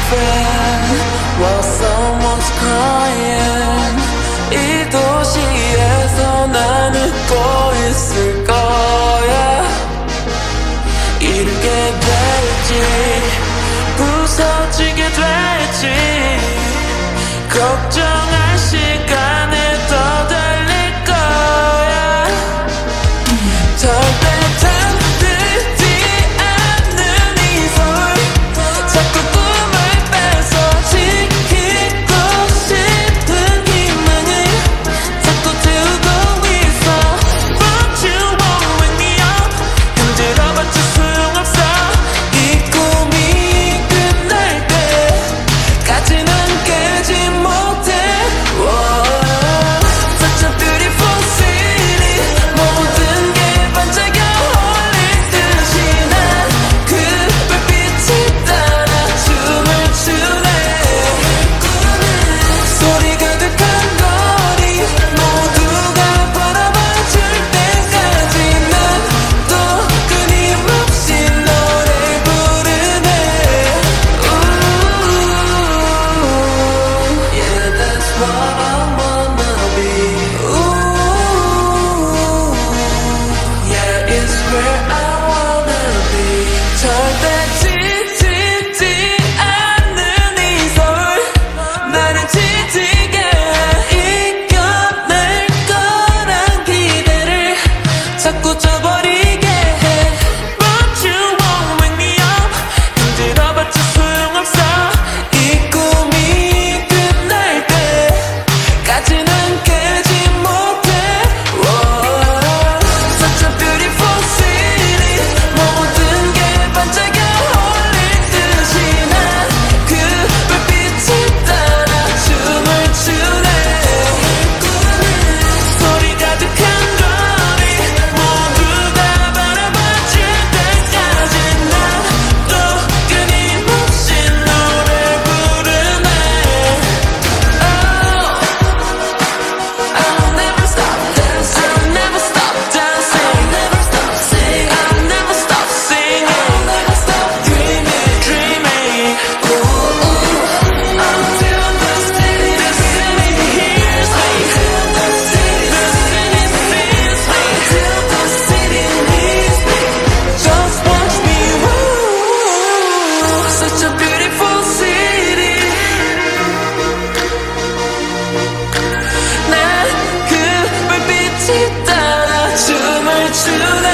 friend while someone's crying. 이 도시에서 난 웃고 있을 거야. 이르게 될지 부서지게 될지 걱정할 시간에 더 달릴 거야. 절대 잠들지 않는 이 서울 자꾸 꿈을 뺏어 지키고 싶은 희망을 자꾸 두고 있어. But you won't wake me up. 흔들어봤자 소용없어. 이 꿈이 끝날 때까지는 깨지 못해. Such a beautiful city. 모든 게 반짝여 홀릴 듯이 난 그 불빛이 따라 춤을 추네. 소리 가득한 거리 모두가 바라봐줄 때까지 난 또 끊임없이 너를 부르네. Ooh, yeah, that's what I wanna be. Ooh, yeah, it's where I wanna be. 절대 지치지 않는 이 서울 나를 지치게 이겨낼 거란 기대를 자꾸 저버리게 해. But you won't wake me up. 흔들어봤자 소용없어. 이 꿈이 끝날 때까지는 깨지 못해. Such a beautiful city. 모든 게 반짝여 홀릴 듯이 난 그 불빛이 따라 춤을 추네. 소리 가득한 거리 모두가 바라봐줄 때까지 난 또 끊임없이 너를 부르네. I'll never stop dancing. I'll never stop dancing. I'll never stop singing. I'll never stop singing. I'll never stop dreaming, dreaming. Ooh, until the city hears me. Until the city sees me. Until the city needs me. Just watch me move. Such a beautiful city. 난 그 불빛이 따라 춤을 추네.